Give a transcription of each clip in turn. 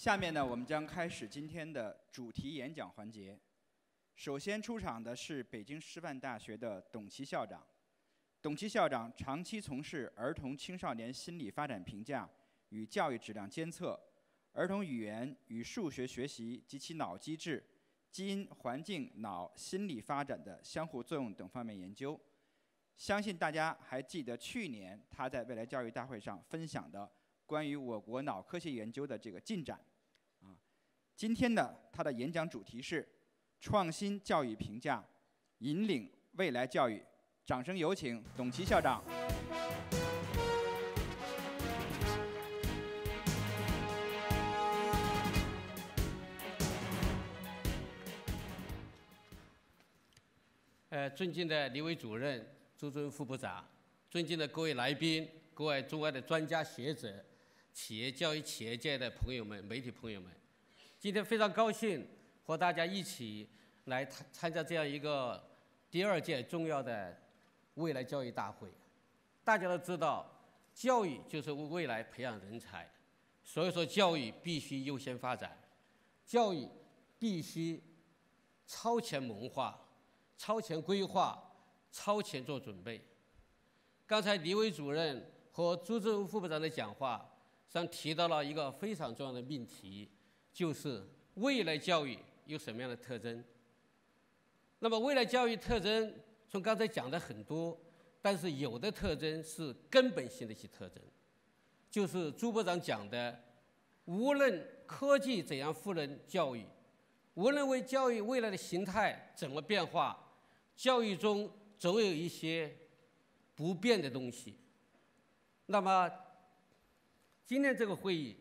下面呢，我们将开始今天的主题演讲环节。首先出场的是北京师范大学的董琦校长。董琦校长长期从事儿童青少年心理发展评价与教育质量监测、儿童语言与数学学习及其脑机制、基因、环境、脑心理发展的相互作用等方面研究。相信大家还记得去年他在未来教育大会上分享的关于我国脑科学研究的这个进展。今天呢，他的演讲主题是创新教育评价，引领未来教育。掌声有请董琦校长。 尊敬的李伟主任、朱尊副部长，尊敬的各位来宾、国外中外的专家学者、企业教育企业界的朋友们、媒体朋友们，今天非常高兴和大家一起来参加这样一个第2届重要的未来教育大会。大家都知道，教育就是为未来培养人才，所以说教育必须优先发展，教育必须超前谋划、超前规划、超前做准备。刚才李伟主任和朱振武副部长的讲话上提到了一个非常重要的命题，就是未来教育有什么样的特征。那么未来教育特征从刚才讲的很多，但是有的特征是根本性的一些特征，就是朱部长讲的，无论科技怎样赋能教育，无论为教育未来的形态怎么变化，教育中总有一些不变的东西。那么今天这个会议，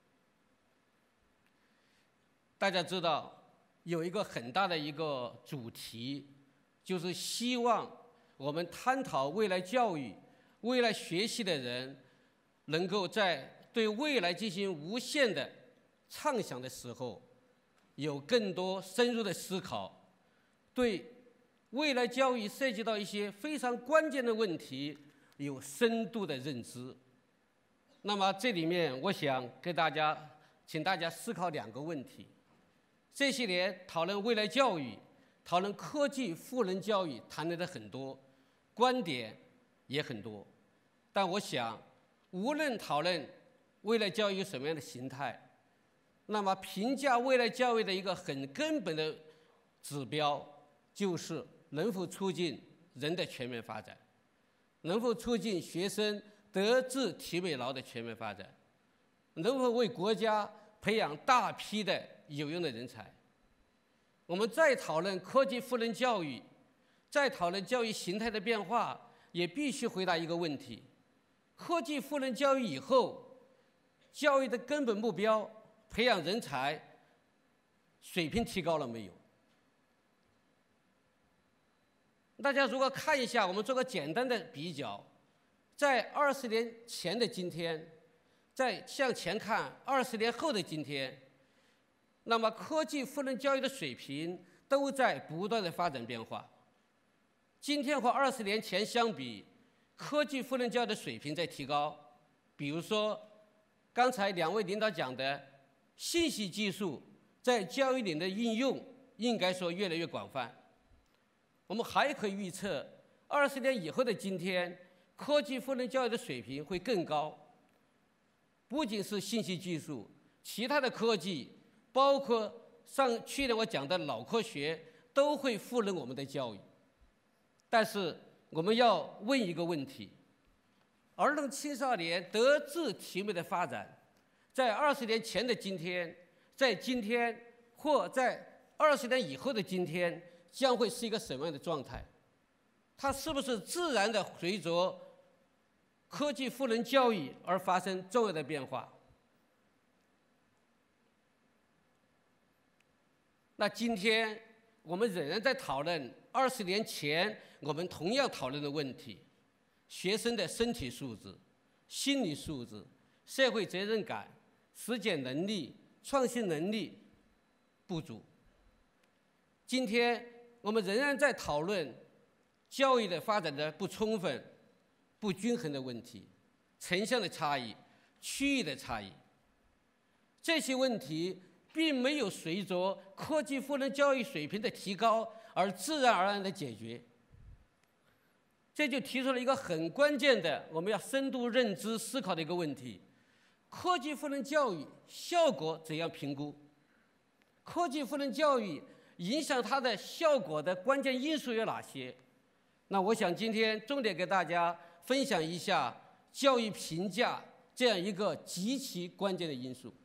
大家知道有一个很大的一个主题，就是希望我们探讨未来教育、未来学习的人，能够在对未来进行无限的畅想的时候，有更多深入的思考，对未来教育涉及到一些非常关键的问题有深度的认知。那么这里面我想请大家思考2个问题。这些年讨论未来教育、讨论科技赋能教育谈论的很多，观点也很多，但我想无论讨论未来教育有什么样的形态，那么评价未来教育的一个很根本的指标，就是能否促进人的全面发展，能否促进学生德智体美劳的全面发展，能否为国家培养大批的有用的人才。我们再讨论科技赋能教育，再讨论教育形态的变化，也必须回答一个问题：科技赋能教育以后，教育的根本目标培养人才水平提高了没有？大家如果看一下，我们做个简单的比较，在20年前的今天，再向前看20年后的今天，那么科技赋能教育的水平都在不断的发展变化。今天和20年前相比，科技赋能教育的水平在提高。比如说刚才2位领导讲的，信息技术在教育里的应用应该说越来越广泛。我们还可以预测20年以后的今天，科技赋能教育的水平会更高。不仅是信息技术，其他的科技，包括去年我讲的脑科学，都会赋能我们的教育。但是我们要问一个问题：儿童青少年德智体美的发展，在20年前的今天，在今天或在20年以后的今天，将会是一个什么样的状态？它是不是自然的随着科技赋能教育而发生重要的变化？那今天我们仍然在讨论20年前我们同样讨论的问题：学生的身体素质、心理素质、社会责任感、实践能力、创新能力不足。今天我们仍然在讨论教育的发展的不充分、不均衡的问题，城乡的差异、区域的差异。 这些问题并没有随着科技赋能教育水平的提高而自然而然的解决。这就提出了一个很关键的，我们要深度认知思考的一个问题：科技赋能教育效果怎样评估？科技赋能教育影响它的效果的关键因素有哪些？那我想今天重点给大家分享一下教育评价这样一个极其关键的因素。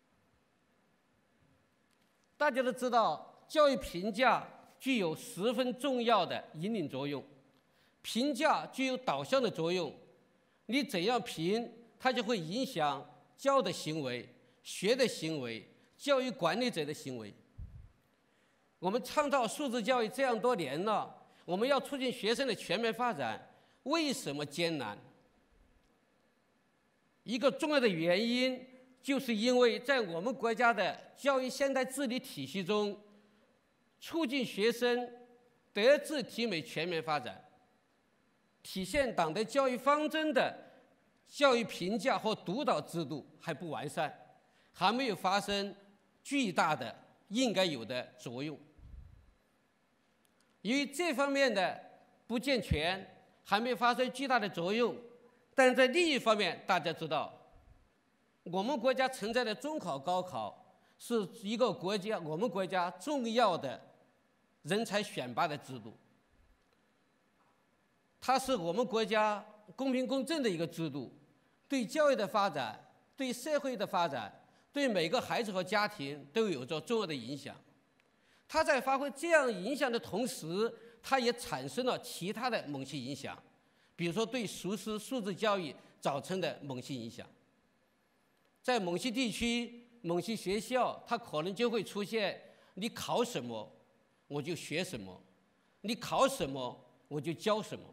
大家都知道，教育评价具有十分重要的引领作用，评价具有导向的作用。你怎样评，它就会影响教的行为、学的行为、教育管理者的行为。我们倡导素质教育这样多年了，我们要促进学生的全面发展，为什么艰难？一个重要的原因，就是因为在我们国家的教育现代治理体系中，促进学生德智体美全面发展，体现党的教育方针的教育评价和督导制度还不完善，还没有发生巨大的应该有的作用。由于这方面的不健全，还没发生巨大的作用，但在另一方面，大家知道，我们国家存在的中考、高考是一个我们国家重要的人才选拔的制度，它是我们国家公平公正的一个制度，对教育的发展、对社会的发展、对每个孩子和家庭都有着重要的影响。它在发挥这样影响的同时，它也产生了其他的某些影响，比如说对实施素质教育造成的某些影响。在某些地区、某些学校，它可能就会出现你考什么我就学什么，你考什么我就教什么。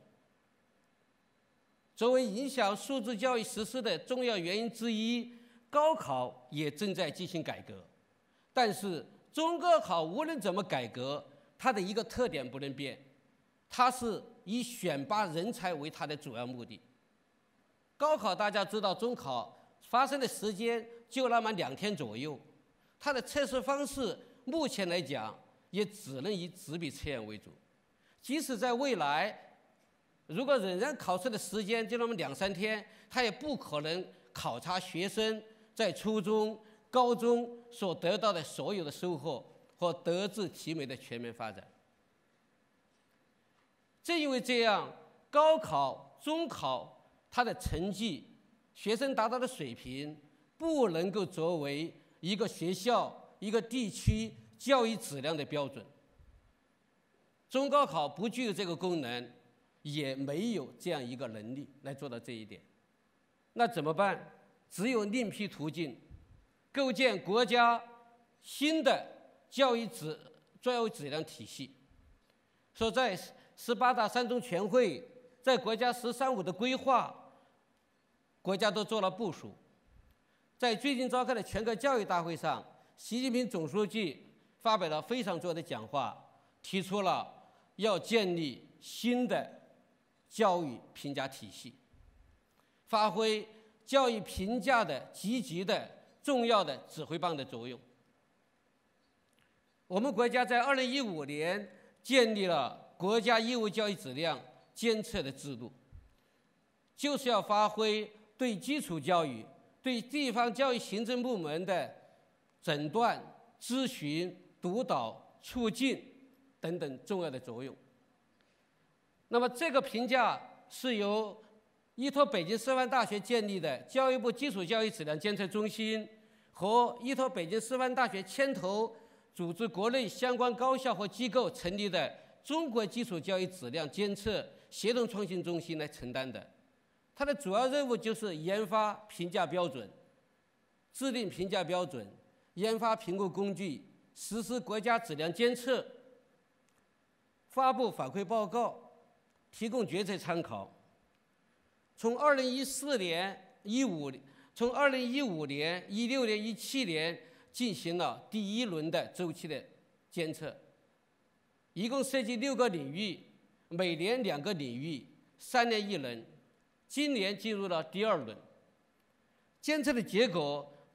作为影响素质教育实施的重要原因之一，高考也正在进行改革。但是中高考无论怎么改革，它的一个特点不能变，它是以选拔人才为它的主要目的。高考大家知道，中考发生的时间就那么2天左右，它的测试方式目前来讲也只能以纸笔测验为主。即使在未来，如果仍然考试的时间就那么2、3天，它也不可能考察学生在初中、高中所得到的所有的收获和德智体美的全面发展。正因为这样，高考、中考它的成绩、学生达到的水平，不能够作为一个学校、一个地区教育质量的标准。中高考不具有这个功能，也没有这样一个能力来做到这一点。那怎么办？只有另辟途径，构建国家新的教育质量体系。说在18大3中全会，在国家“十三五”的规划，国家都做了部署。在最近召开的全国教育大会上，习近平总书记发表了非常重要的讲话，提出了要建立新的教育评价体系，发挥教育评价的积极的重要的指挥棒的作用。我们国家在2015年建立了国家义务教育质量监测的制度，就是要发挥对基础教育、对地方教育行政部门的诊断、咨询、督导、促进等等重要的作用。那么这个评价是由依托北京师范大学建立的教育部基础教育质量监测中心和依托北京师范大学牵头组织国内相关高校和机构成立的中国基础教育质量监测协同创新中心来承担的。它的主要任务就是研发评价标准、制定评价标准、研发评估工具、实施国家质量监测、发布反馈报告、提供决策参考。从2014年、2015年、2016年、2017年进行了第1轮的周期的监测，一共涉及6个领域，每年2个领域，3年1轮。今年进入了第2轮。监测的结果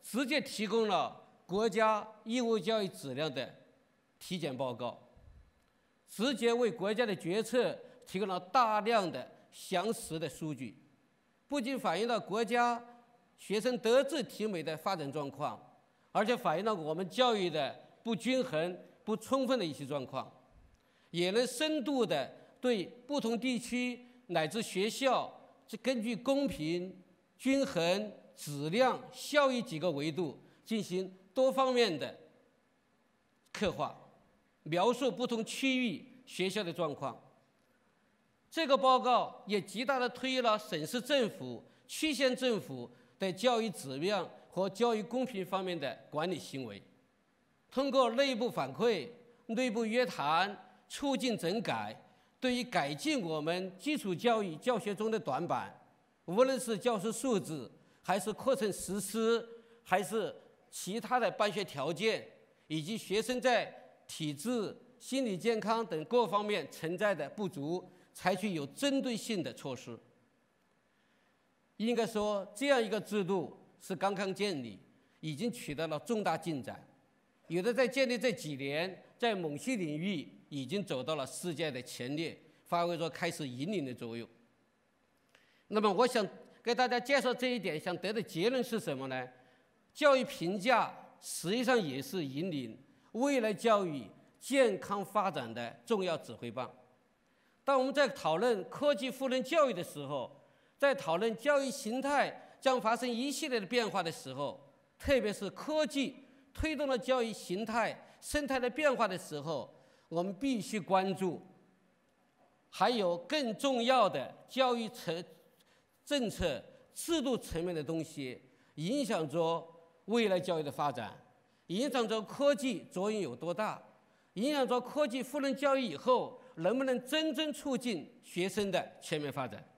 直接提供了国家义务教育质量的体检报告，直接为国家的决策提供了大量的详实的数据，不仅反映了国家学生德智体美的发展状况，而且反映了我们教育的不均衡、不充分的一些状况，也能深度的对不同地区乃至学校根据公平、均衡、质量、效益几个维度进行多方面的刻画，描述不同区域学校的状况。这个报告也极大地推移了省市政府、区县政府的教育质量和教育公平方面的管理行为。通过内部反馈、内部约谈、促进整改，对于改进我们基础教育教学中的短板，无论是教师素质，还是课程实施，还是其他的办学条件，以及学生在体质、心理健康等各方面存在的不足，采取有针对性的措施。应该说，这样一个制度是刚刚建立，已经取得了重大进展。有的在建立这几年，在某些领域已经走到了世界的前列，发挥着开始引领的作用。那么，我想给大家介绍这一点，想得的结论是什么呢？教育评价实际上也是引领未来教育健康发展的重要指挥棒。当我们在讨论科技赋能教育的时候，在讨论教育形态将发生一系列的变化的时候，特别是科技推动了教育形态生态的变化的时候，我们必须关注还有更重要的教育政策制度层面的东西，影响着未来教育的发展，影响着科技作用有多大，影响着科技赋能教育以后能不能真正促进学生的全面发展。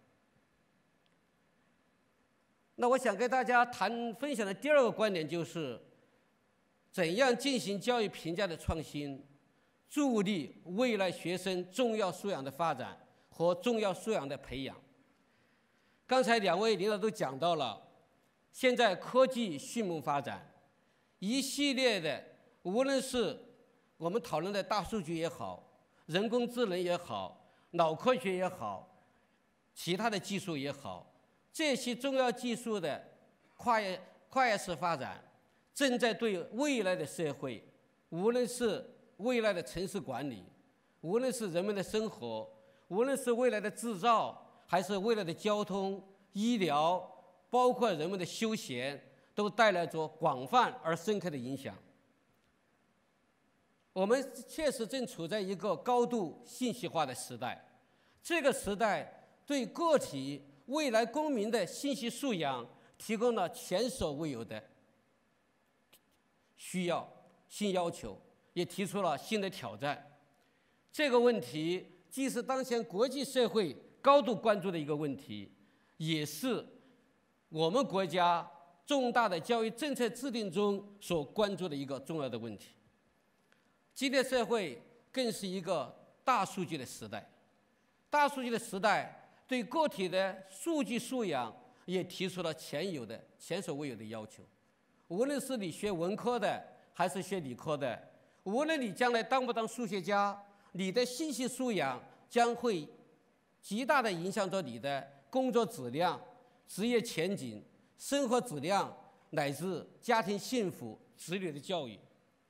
那我想跟大家分享的第二个观点就是，怎样进行教育评价的创新，助力未来学生重要素养的发展和重要素养的培养。刚才两位领导都讲到了，现在科技迅猛发展，一系列的，无论是我们讨论的大数据也好，人工智能也好，脑科学也好，其他的技术也好，这些重要技术的跨越式发展，正在对未来的社会，无论是未来的城市管理，无论是人们的生活，无论是未来的制造，还是未来的交通、医疗，包括人们的休闲，都带来着广泛而深刻的影响。我们确实正处在一个高度信息化的时代，这个时代对个体未来公民的信息素养提供了前所未有的需要、新要求，也提出了新的挑战。这个问题既是当前国际社会高度关注的一个问题，也是我们国家重大的教育政策制定中所关注的一个重要的问题。今天社会更是一个大数据的时代，大数据的时代对个体的数据素养也提出了前所未有的要求。无论是你学文科的还是学理科的，无论你将来当不当数学家，你的信息素养将会极大地影响着你的工作质量、职业前景、生活质量，乃至家庭幸福、子女的教育。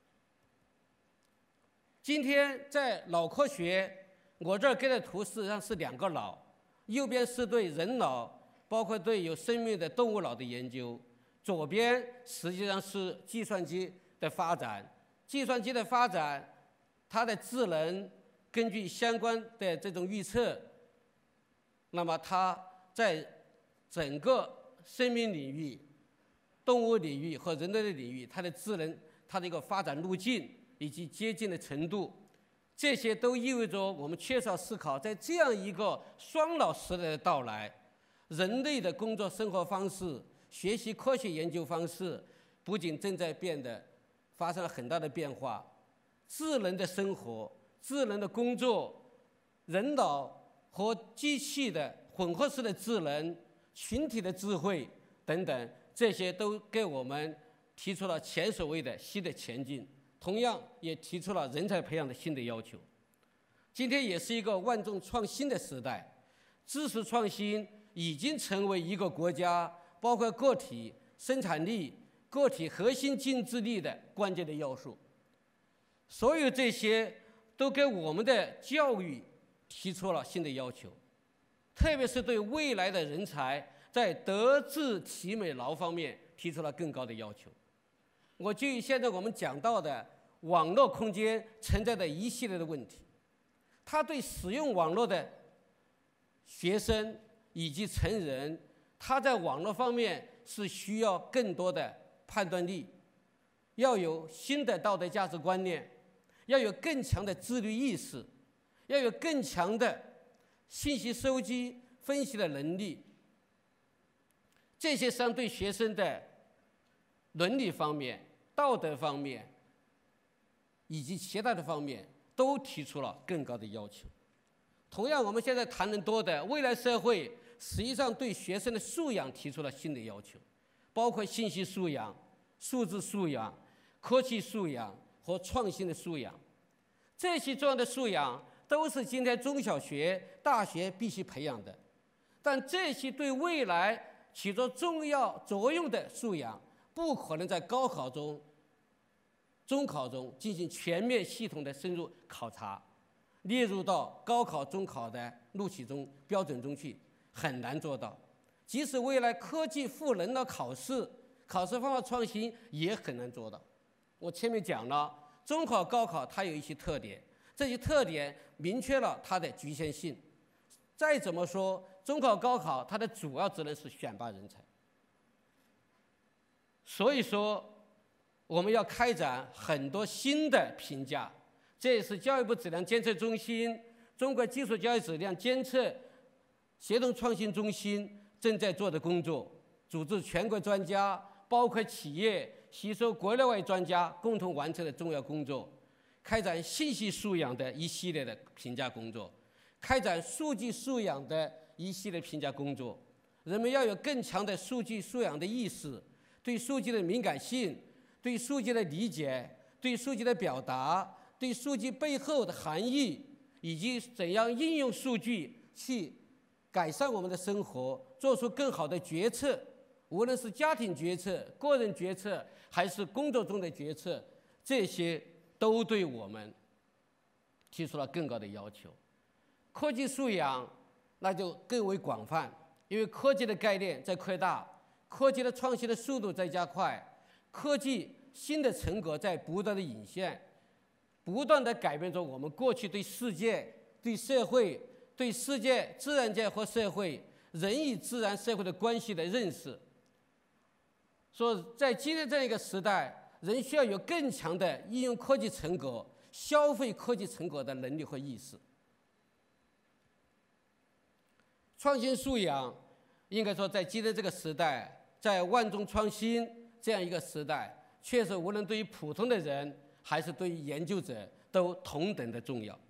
今天在脑科学，我这儿给的图实际上是两个脑，右边是对人脑，包括对有生命的动物脑的研究，左边实际上是计算机的发展。计算机的发展，它的智能根据相关的这种预测，那么它在整个生命领域、动物领域和人类的领域，它的智能、它的一个发展路径以及接近的程度，这些都意味着我们缺少思考，在这样一个双脑时代的到来，人类的工作生活方式、学习科学研究方式不仅正在发生了很大的变化，智能的生活、智能的工作、人脑和机器的混合式的智能、群体的智慧等等，这些都给我们提出了前所未的新的前进，同样也提出了人才培养的新的要求。今天也是一个万众创新的时代，知识创新已经成为一个国家，包括个体生产力、个体核心竞争力的关键的要素。所有这些都给我们的教育提出了新的要求，特别是对未来的人才在德智体美劳方面提出了更高的要求。我就以现在我们讲到的网络空间存在的一系列的问题，它对使用网络的学生以及成人，他在网络方面是需要更多的判断力，要有新的道德价值观念，要有更强的自律意识，要有更强的信息收集分析的能力。这些相对学生的伦理方面、道德方面以及其他的方面都提出了更高的要求。同样，我们现在谈论多的未来社会，实际上对学生的素养提出了新的要求，包括信息素养、数字素养、科技素养和创新的素养。这些重要的素养都是今天中小学、大学必须培养的，但这些对未来起着重要作用的素养，不可能在高考中、中考中进行全面系统的深入考察，列入到高考、中考的录取中标准中去，很难做到。即使未来科技赋能了考试，考试方法创新也很难做到。我前面讲了，中考、高考它有一些特点，这些特点明确了它的局限性。再怎么说，中考、高考它的主要职能是选拔人才。所以说，我们要开展很多新的评价，这也是教育部质量监测中心、中国技术教育质量监测协同创新中心正在做的工作，组织全国专家，包括企业，吸收国内外专家共同完成的重要工作，开展信息素养的一系列的评价工作，开展数据素养的一系列评价工作。人们要有更强的数据素养的意识，对数据的敏感性，对数据的理解，对数据的表达，对数据背后的含义，以及怎样应用数据去改善我们的生活，做出更好的决策，无论是家庭决策、个人决策，还是工作中的决策，这些都对我们提出了更高的要求。科技素养那就更为广泛，因为科技的概念在扩大，科技的创新的速度在加快，科技新的成果在不断的引现，不断的改变着我们过去对世界、对社会、对世界、自然界和社会、人与自然社会的关系的认识。所以在今天这样一个时代，人需要有更强的应用科技成果、消费科技成果的能力和意识。创新素养应该说在今天这个时代，在万众创新这样一个时代，确实无论对于普通的人还是对于研究者都同等的重要。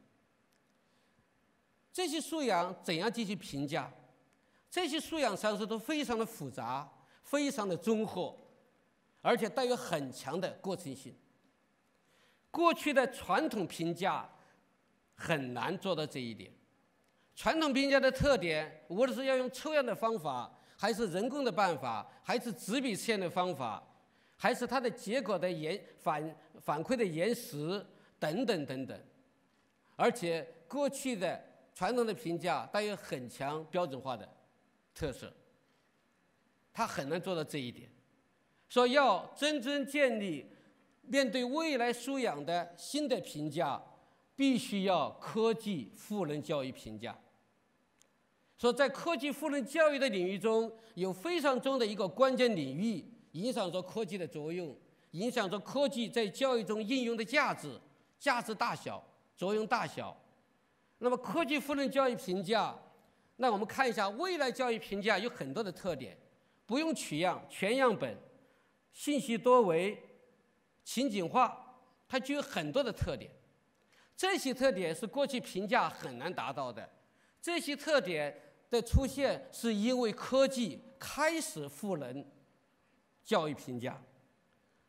这些素养怎样进行评价？这些素养上是都非常的复杂，非常的综合，而且带有很强的过程性。过去的传统评价很难做到这一点。传统评价的特点，无论是要用抽样的方法，还是人工的办法，还是纸笔测验的方法，还是它的结果的反馈的延时等等等等。而且过去的传统的评价带有很强标准化的特色，它很难做到这一点。所以要真正建立面对未来素养的新的评价，必须要科技赋能教育评价。所以在科技赋能教育的领域中，有非常重要的一个关键领域，影响着科技的作用，影响着科技在教育中应用的价值、价值大小、作用大小。那么科技赋能教育评价，那我们看一下未来教育评价有很多的特点，不用取样、全样本、信息多维、情景化，它具有很多的特点。这些特点是过去评价很难达到的。这些特点的出现是因为科技开始赋能教育评价。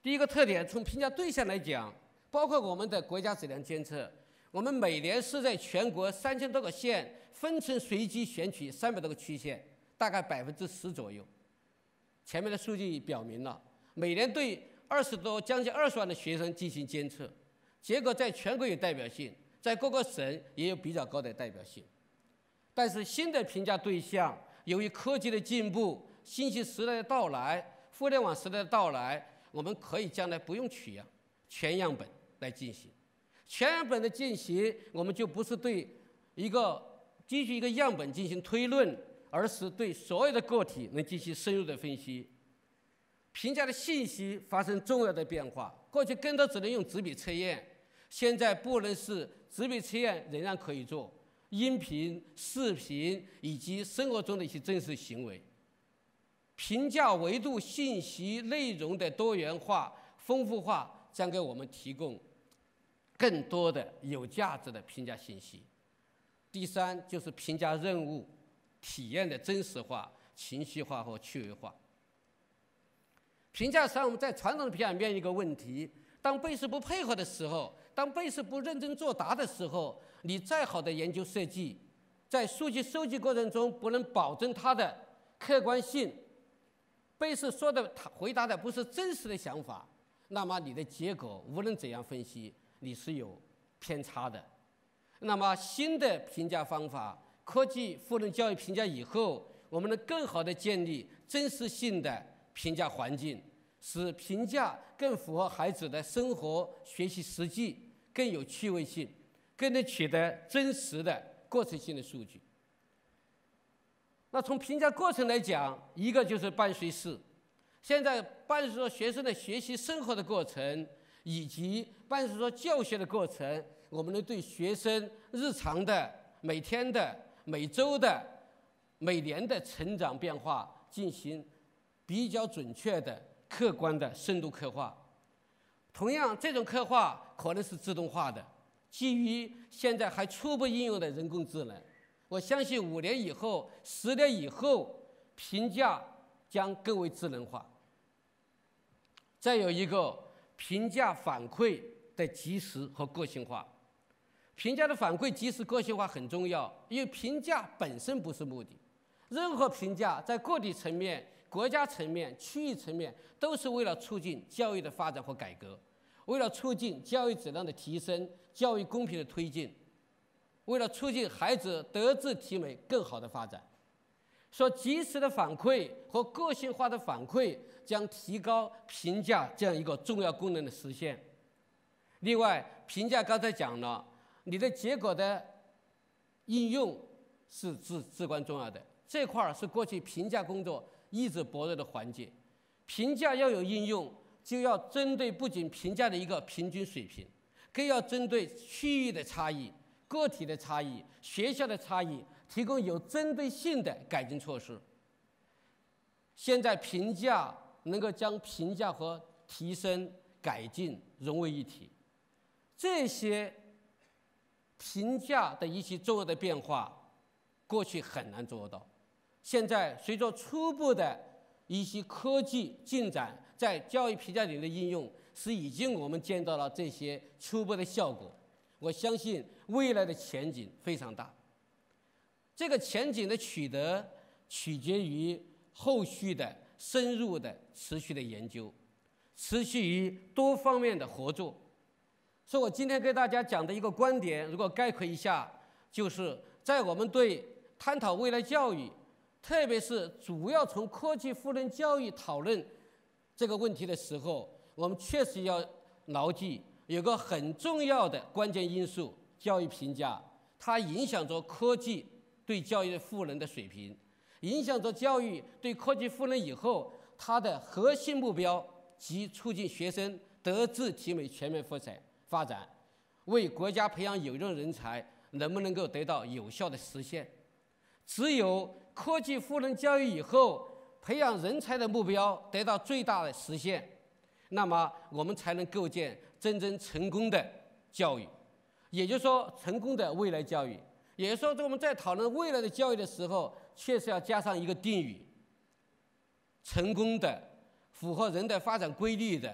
第一个特点，从评价对象来讲，包括我们的国家质量监测，我们每年是在全国3000多个县分成随机选取300多个区县，大概10%左右。前面的数据表明了，每年对将近20万的学生进行监测，结果在全国有代表性，在各个省也有比较高的代表性。但是新的评价对象，由于科技的进步、信息时代的到来、互联网时代的到来，我们可以将来不用取样，全样本来进行。全样本的进行，我们就不是对基于一个样本进行推论，而是对所有的个体能进行深入的分析。评价的信息发生重要的变化，过去更多只能用纸笔测验，现在不能是纸笔测验仍然可以做，音频、视频以及生活中的一些真实行为。评价维度信息内容的多元化、丰富化，将给我们提供更多的有价值的评价信息。第三，就是评价任务体验的真实化、情绪化和趣味化。评价实际上我们在传统的评价面临一个问题：当被试不配合的时候，当被试不认真作答的时候，你再好的研究设计，在数据收集过程中不能保证它的客观性，被试说的回答的不是真实的想法，那么你的结果无论怎样分析，你是有偏差的。那么新的评价方法，科技赋能教育评价以后，我们能更好地建立真实性的评价环境，使评价更符合孩子的生活学习实际，更有趣味性，更能取得真实的过程性的数据。那从评价过程来讲，一个就是伴随式，现在伴随着学生的学习生活的过程，以及伴随着教学的过程，我们能对学生日常的、每天的、每周的、每年的成长变化进行比较准确的、客观的深度刻画。同样，这种刻画可能是自动化的，基于现在还初步应用的人工智能。我相信5年以后、10年以后，评价将更为智能化。再有一个，评价反馈的及时和个性化。评价的反馈及时个性化很重要，因为评价本身不是目的。任何评价在个体层面、国家层面、区域层面，都是为了促进教育的发展和改革，为了促进教育质量的提升、教育公平的推进，为了促进孩子德智体美更好的发展。说及时的反馈和个性化的反馈将提高评价这样一个重要功能的实现。另外，评价刚才讲了，你的结果的应用是至关重要的，这块是过去评价工作一直薄弱的环节。评价要有应用，就要针对不仅评价的一个平均水平，更要针对区域的差异、个体的差异、学校的差异，提供有针对性的改进措施。现在评价能够将评价和提升、改进融为一体，这些评价的一些重要的变化，过去很难做到。现在随着初步的一些科技进展，在教育评价里的应用，是已经我们见到了这些初步的效果。我相信未来的前景非常大。这个前景的取得取决于后续的深入的持续的研究，持续于多方面的合作。所以我今天给大家讲的一个观点，如果概括一下，就是在我们对探讨未来教育，特别是主要从科技赋能教育讨论这个问题的时候，我们确实要牢记有个很重要的关键因素：教育评价，它影响着科技对教育的赋能的水平，影响着教育对科技赋能以后它的核心目标及促进学生德智体美全面发展，为国家培养有用人才能不能够得到有效的实现。只有科技赋能教育以后，培养人才的目标得到最大的实现，那么我们才能构建真正成功的教育，也就是说成功的未来教育。也就是说，我们在讨论未来的教育的时候，确实要加上一个定语：成功的、符合人的发展规律的、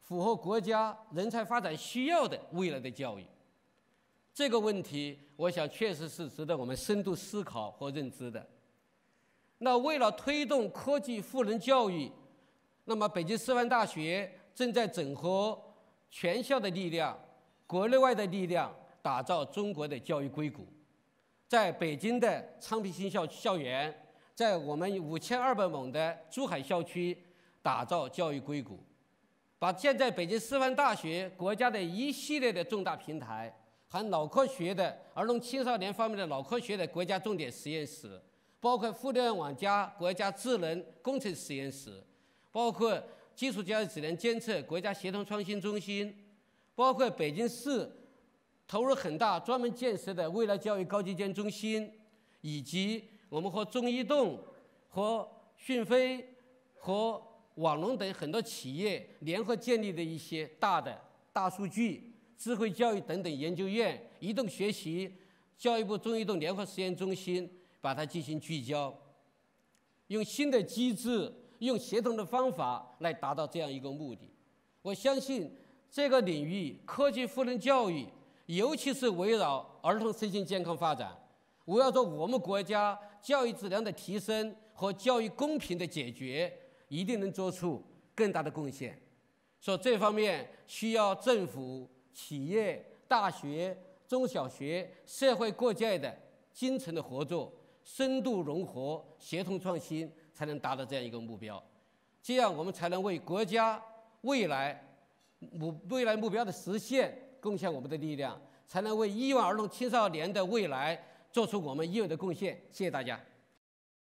符合国家人才发展需要的未来的教育。这个问题，我想确实是值得我们深度思考和认知的。那为了推动科技赋能教育，那么北京师范大学正在整合全校的力量、国内外的力量，打造中国的教育硅谷。在北京的昌平新校园，在我们5200亩的珠海校区打造教育硅谷，把建在北京师范大学国家的一系列的重大平台，含脑科学的、儿童青少年方面的脑科学的国家重点实验室，包括互联网加国家智能工程实验室，包括基础教育质量监测国家协同创新中心，包括北京市投入很大专门建设的未来教育高级监中心，以及我们和中移动、和讯飞、和网龙等很多企业联合建立的一些大数据、智慧教育等等研究院、移动学习、教育部中移动联合实验中心，把它进行聚焦，用新的机制、用协同的方法来达到这样一个目的。我相信这个领域科技赋能教育，尤其是围绕儿童身心健康发展，围绕着我们国家教育质量的提升和教育公平的解决，一定能做出更大的贡献。所以这方面需要政府、企业、大学、中小学、社会各界的精诚的合作，深度融合、协同创新，才能达到这样一个目标。这样我们才能为国家未来目标的实现贡献我们的力量，才能为亿万儿童青少年的未来做出我们应有的贡献。谢谢大家。